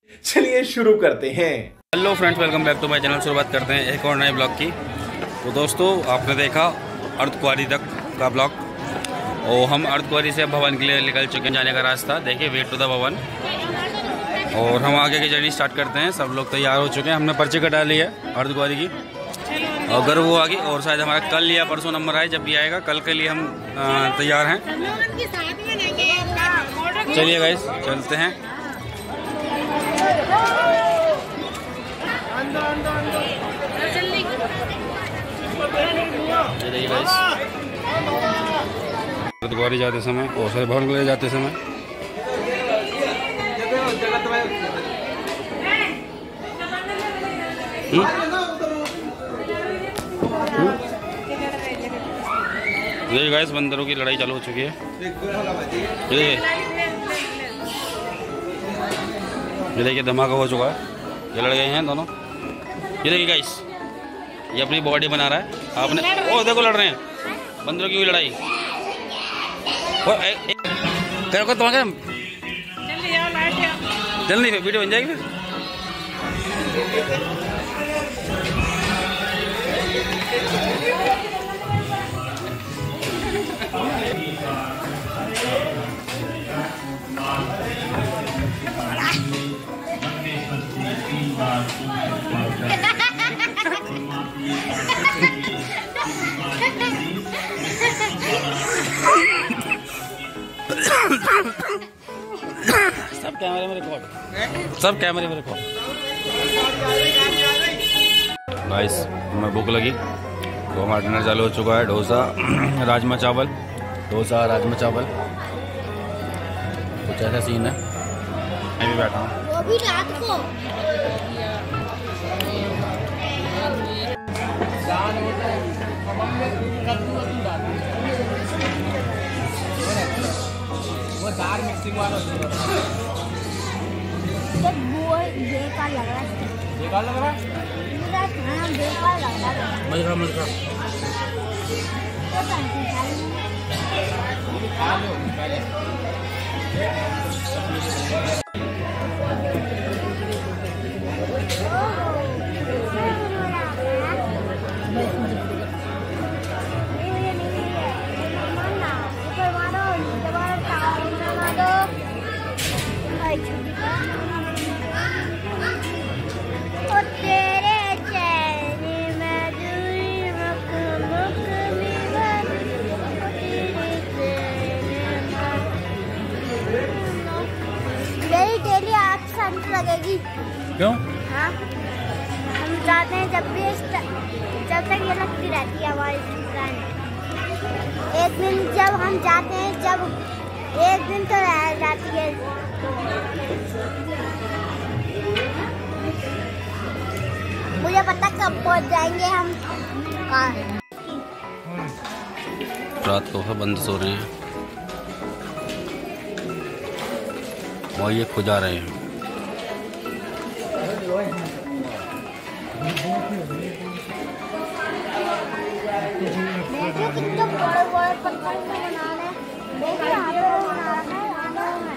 चलिए शुरू करते हैं। Hello friends, welcome back to my channel. शुरुआत करते हैं एक और नए ब्लॉग की। तो दोस्तों, आपने देखा अर्धकुंवारी तक का ब्लॉग और हम अर्धकुंवारी से भवन के लिए निकल चुके हैं। जाने का रास्ता देखिए, वे टू द भवन। और हम आगे की जर्नी स्टार्ट करते हैं। सब लोग तैयार हो चुके हैं। हमने पर्ची कटा ली है अर्धकुंवारी की और घर वो आ गई। और शायद हमारा कल या परसों नंबर आए, जब भी आएगा कल के लिए हम तैयार हैं। चलिए गाइस, चलते हैं। चलिए गाइस, अर्धकुंवारी जाते समय और सारे भवन के लिए जाते समय ये गाइस, बंदरों की लड़ाई चालू हो चुकी है। ये देखिए, धमाका हो चुका है। ये लड़ गए हैं दोनों। ये देखिए गाइस, ये अपनी बॉडी बना रहा है। आपने ओ देखो, लड़ रहे हैं बंदरों की लड़ाई। करो तुम्हारे चल नहीं, वीडियो बन जाएगी फिर। सब कैमरे में रिकॉर्ड, सब कैमरे में रिकॉर्ड। गाइस, हमें भूख लगी तो हमारा डिनर चालू हो चुका है। डोसा राजमा चावल, डोसा राजमा चावल, कुछ ऐसा सीन है। मैं भी बैठा हूँ। वो भी रात को वो दाल मिक्सिंग वाला बेकार लग रहा है। बेकार लग रहा है? हाँ, बेकार लग रहा है। मजा मजा। लगेगी क्यों? हाँ, हम जाते हैं जब तक ये लगती रहती है हमारी दुकान। एक दिन जब हम जाते हैं, जब एक दिन तो रह जाती है। मुझे पता कब पहुंच जाएंगे हम। रात को बंद सो रहे हैं और ये खुजा रहे हैं। देखो कितने बड़े बड़े पत्थर से बना रहे हैं। देखो यहाँ पे बना रखा है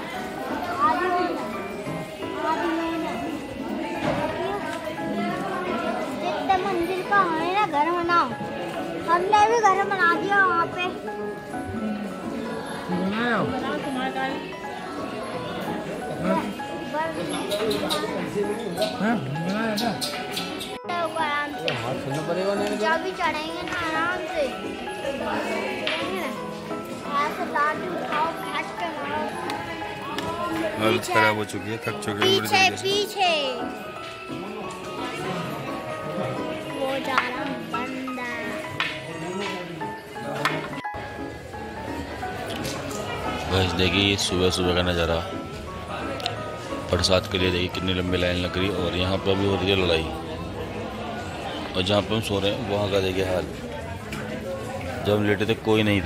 जितने मंजिल का है ना घर बनाओ। हमने भी घर बना दिया वहाँ पे। जब भी चढ़ेंगे ना आराम से, ऐसे लाठी उठाओ, काट के मारो। हालत खराब हो चुकी है, थक चुके हैं। पीछे पीछे वो जा रहा बंदा। बस देखिए, सुबह सुबह का नज़ारा। प्रसाद के लिए देखिए कितनी लंबी लाइन लग रही है। और यहाँ पर भी हो रही है लड़ाई। और जहाँ पर हम सो रहे हैं वहाँ का देखिए हाल। जब हम लेटे थे कोई नहीं था,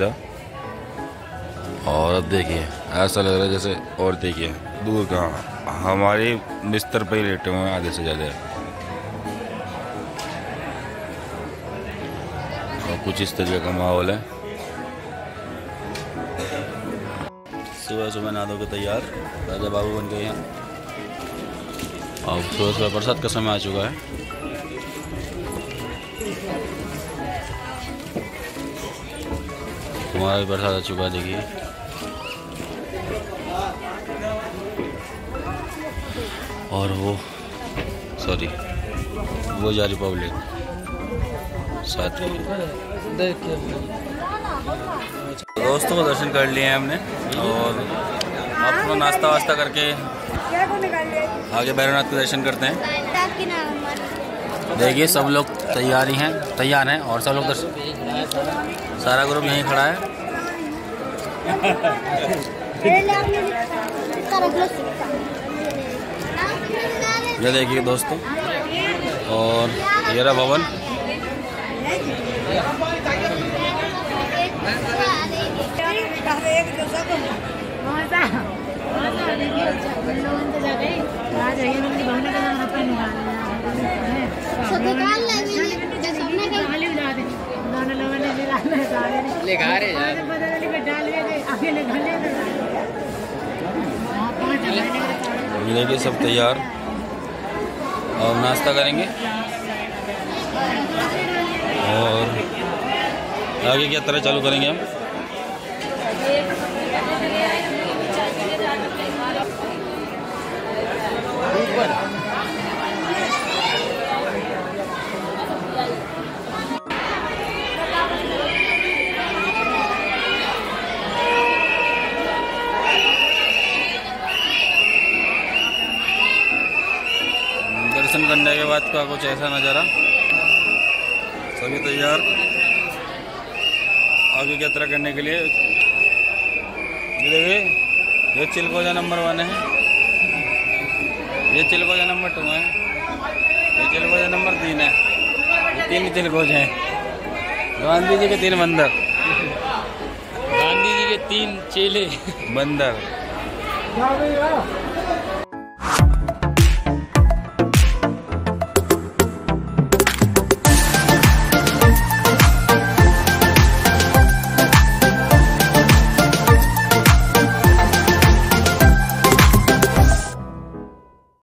और अब देखिए ऐसा लग रहा है जैसे। और देखिए दूर कहाँ, हमारे बिस्तर पर ही लेटे हुए हैं आधे से ज़्यादा। और कुछ इस तरीके का माहौल है। सुबह सुबह नहा धो के तैयार राजा बाबू बन गए हैं। अब सुबह सुबह प्रसाद का समय आ चुका है। हमारा भी प्रसाद आ चुका है, देखिए। और वो जा रही पब्लिक साथ में। दोस्तों को दर्शन कर लिए हैं हमने और अपना नाश्ता वास्ता करके आगे भैरवनाथ के दर्शन करते हैं। देखिए सब लोग तैयार हैं और सब लोग सारा ग्रुप यहीं खड़ा है। ये देखिए दोस्तों, और ये रहा भवन। देखिए सब तैयार और नाश्ता करेंगे और आगे की यात्रा चालू करेंगे हम। दर्शन करने के बाद का कुछ ऐसा नज़ारा। सभी तैयार आगे की यात्रा करने के लिए। ये देखिए, ये चिलगोजा नंबर 1 है, ये चिलगोजा नंबर 2 है, ये चिलगोजा नंबर 3 है। ये 3 चिलगोज हैं। गांधी जी के 3 बंदर, गांधी जी के 3 चेले बंदर।